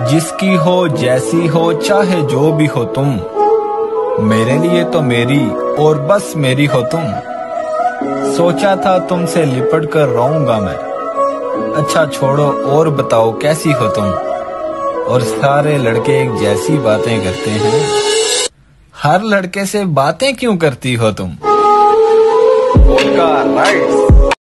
जिसकी हो जैसी हो चाहे जो भी हो तुम, मेरे लिए तो मेरी और बस मेरी हो तुम। सोचा था तुमसे लिपट कर रहूंगा मैं, अच्छा छोड़ो और बताओ कैसी हो तुम। और सारे लड़के एक जैसी बातें करते हैं, हर लड़के से बातें क्यों करती हो तुम।